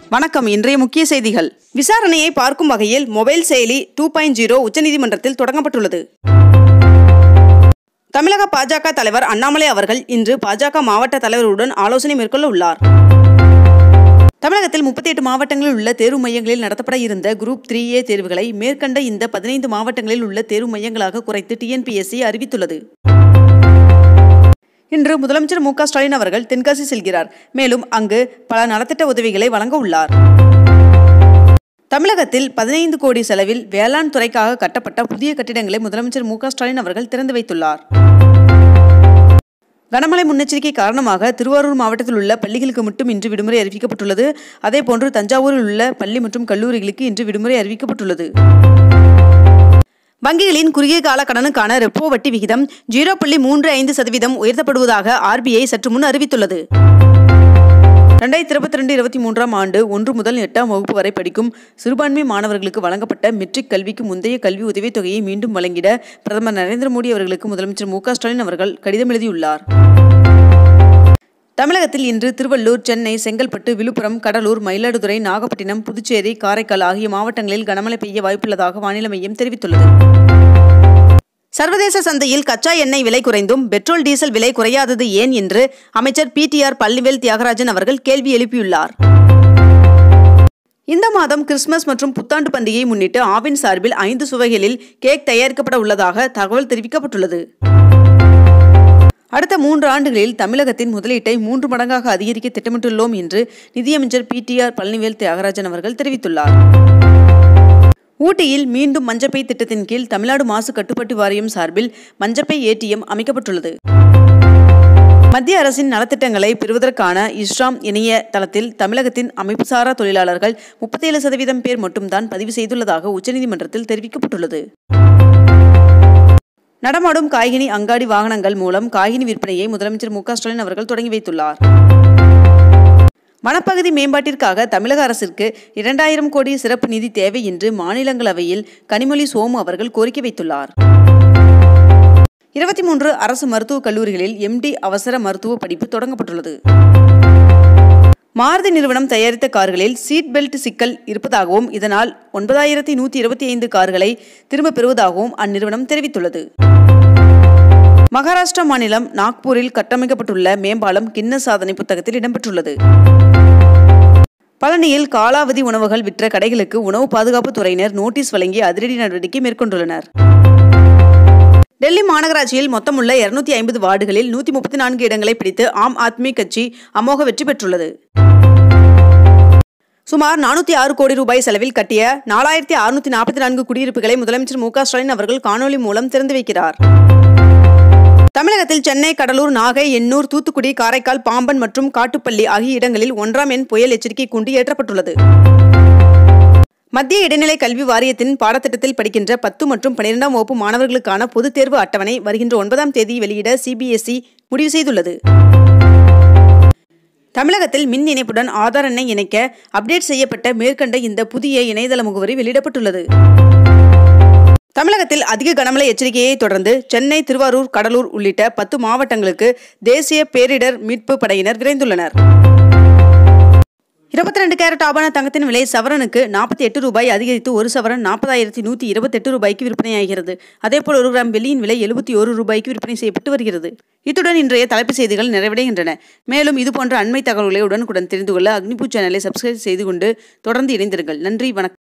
வணக்கம். இன்றைய முக்கிய செய்திகள். விசாரணையை பார்க்கும் வகையில் மொபைல் செயலி 2.0 உச்சநீதிமன்றத்தில் தொடங்கப்பட்டுள்ளது. தமிழக பாஜக தலைவர் அண்ணாமலை அவர்கள் இன்று பாஜக மாவட்ட தலைவர்களுடன் ஆலோசனை மேற்கொள்ள உள்ளார். தமிழகத்தில் 38 மாவட்டங்களில் உள்ள தேர்வு மையங்களில் நடத்தப்பட இருந்த குரூப் 3A தேர்வுகளை மேற்கண்ட இந்த 15 மாவட்டங்களில் உள்ள தேர்வு மையங்களாக குறைத்து TNPSC அறிவித்துள்ளது. இன்று முதலமைச்சர் Stalin அவர்கள் தென்காசி செல்கிறார். மேலும் அங்கு பல நலத்திட்ட உதவிகளை வழங்க உள்ளார். தமிழகத்தில் 15 கோடி செலவில் வேளாண் துறைக்காக கட்டப்பட்ட புதிய கட்டிடங்களை முதலமைச்சர் Stalin அவர்கள் திறந்து வைத்துள்ளார். கனமழை முன்னெச்சரிக்கை காரணமாக திருவாரூர் மாவட்டத்தில் உள்ள பள்ளிகளுக்கு மட்டும் இன்று விடுமுறை அறிவிக்கப்பட்டுள்ளது. அதேபோன்று தஞ்சாவூரில் உள்ள பள்ளி மற்றும் கல்லூரிகளுக்கு இன்று விடுமுறை அறிவிக்கப்பட்டுள்ளது. வங்கிகளின் குறுகிய கால கடனுக்கான ரெப்போ வட்டி விகிதம் 0.35% உயர்த்தப்படுவதாக RBI சற்று முன் அறிவித்துள்ளது. 2022-23 ஆண்டு 1 முதல் 8ஆம் வகுப்பு வரை படிக்கும் சிறுபான்மை மாணவர்களுக்கு வழங்கப்பட்ட மெட்ரிக் கல்விக்கு முந்தைய கல்வி உதவித் தொகையை மீண்டும் வழங்கிட பிரதமர் நரேந்திர மோடி அவர்களுக்கு முதலமைச்சர் Stalin அவர்கள் கடிதம் எழுதியுள்ளார். தமிழகத்தில் இன்று திருவள்ளூர், சென்னை, செங்கல்பட்டு, விழுப்புரம், கடலூர், மயிலாடுதுறை, நாகப்பட்டினம், புதுச்சேரி, காரைக்கால் ஆகிய மாவட்டங்களில் கனமழை பெய்ய வாய்ப்புள்ளதாக வானிலை மையம் தெரிவித்துள்ளது. சர்வதேச சந்தையில் கச்சா எண்ணெய் விலை குறைந்தும் பெட்ரோல் டீசல் விலை குறையாதது ஏன் என்று அமைச்சர் PTR பழனிவேல் தியாகராஜன் அவர்கள் கேள்வி எழுப்பியுள்ளார். இந்த மாதம் கிறிஸ்துமஸ் மற்றும் புத்தாண்டு பண்டிகையை முன்னிட்டு ஆவின் சார்பில் 5 சுவைகளில் கேக் தயாரிக்கப்பட உள்ளதாக தகவல் தெரிவிக்கப்பட்டுள்ளது. அடுத்த 3 ஆண்டுகளில் தமிழகத்தின் முதலீட்டை 3 மடங்காக அதிகரிக்க திட்டமிட்டுள்ளோம் என்று நிதியமைச்சர் PTR பழனிவேல் தியாகராஜன் அவர்கள் தெரிவித்துள்ளார். ஊட்டியில் மீண்டும் மஞ்சப்பை திட்டத்தின் கீழ் தமிழ்நாடு மாசு கட்டுப்பாட்டு வாரியம் சார்பில் மஞ்சப்பை ATM அமைக்கப்பட்டுள்ளது. மத்திய அரசின் நலத்திட்டங்களை பெறுவதற்கான இஸ்ராம் இணைய தளத்தில் தமிழகத்தின் அமைப்புசாரா தொழிலாளர்கள் 37% பேர் மட்டும்தான் பதிவு செய்துள்ளதாக உச்சநீதிமன்றத்தில் தெரிவிக்கப்பட்டுள்ளது. நடமாடும் காய்கனி அங்காடி வாகனங்கள் மூலம் காய்கனி விற்பனையை முதலமைச்சர் Stalin அவர்கள் தொடங்கி வைத்துள்ளார். வனப்பகுதி மேம்பாட்டிற்காக தமிழக அரசிற்கு 2000 கோடி சிறப்பு நிதி தேவை என்று மாநிலங்களவையில் கனிமொழி சோமு அவர்கள் கோரிக்கை வைத்துள்ளார். 23 அரசு மருத்துவக் கல்லூரிகளில் MD அவசர மருத்துவ படிப்பு தொடங்கப்பட்டுள்ளது. மாருதி நிறுவனம் தயாரித்த கார்களில் சீட் பெல்ட் சிக்கல் இருப்பதாகவும் இதனால் 9125 கார்களை திரும்ப பெறுவதாகவும் அந்நிறுவனம் தெரிவித்துள்ளது. மகாராஷ்டிரா மாநிலம் நாக்பூரில் கட்டமைக்கப்பட்டுள்ள மேம்பாலம் கின்னஸ் சாதனை புத்தகத்தில் இடம்பெற்றுள்ளது. பழனியில் காலாவதி உணவுகள் விற்ற கடைகளுக்கு உணவு பாதுகாப்பு துறையினர் நோட்டீஸ் வழங்கி அதிரடி நடவடிக்கை மேற்கொண்டுள்ளனர். டெல்லி மாநகராட்சியில் மொத்தமுள்ள 250 வார்டுகளில் 134 இடங்களை பிடித்து ஆம் ஆத்மி கட்சி அமோக வெற்றி பெற்றுள்ளது. சுமார் 406 கோடி ரூபாய் செலவில் கட்டிய 4644 குடியிருப்புகளை முதலமைச்சர் Stalin அவர்கள் காணொலி மூலம் திறந்து வைக்கிறார். தமிழகத்தில் சென்னை, கடலூர், நாகை, எண்ணூர், தூத்துக்குடி, காரைக்கால், பாம்பன் மற்றும் காட்டுப்பள்ளி ஆகிய இடங்களில் 1ஆம் எண் புயல் எச்சரிக்கை கூண்டு ஏற்றப்பட்டுள்ளது. மத்திய இடைநிலை கல்வி வாரியத்தின் பாடத்திட்டத்தில் படிக்கின்ற 10 மற்றும் 12ஆம் வகுப்பு மாணவர்களுக்கான பொதுத் தேர்வு அட்டவணை வருகின்ற 9ஆம் தேதி வெளியிட CBSE முடிவு செய்துள்ளது. தமிழகத்தில் மின் இணைப்புடன் ஆதார் எண்ணை இணைக்க அப்டேட் செய்யப்பட்ட மேற்கண்ட இந்த புதிய இணையதள முகவரி வெளியிடப்பட்டுள்ளது. தமிழகத்தில் அதிக கனமழை எச்சரிக்கையை தொடர்ந்து சென்னை, திருவாரூர், கடலூர் உள்ளிட்ட 10 மாவட்டங்களுக்கு தேசிய பேரிடர் மீட்பு படையினர் விரைந்துள்ளனர். 22 கேரட் ஆபண தங்கத்தின் விலை சவரனுக்கு 48 ரூபாய் அதிகரித்து 1 சவரன் 40,128 ரூபாய்க்கு விற்பனையாகிறது. அதேபோல் 1 கிராம் வெள்ளியின் விலை 71 ரூபாய்க்கு விற்பனை செய்யப்பட்டு வருகிறது. இத்துடன் இன்றைய தலைப்புச் செய்திகள் நிறைவடைகின்றன. மேலும் இதுபோன்ற அண்மை தகவல்களை உடனுக்குடன் தெரிந்து கொள்ள அக்னிபூ சேனலை சப்ஸ்கிரைப் செய்து கொண்டு தொடர்ந்து இணைந்திருங்கள். நன்றி, வணக்கம்.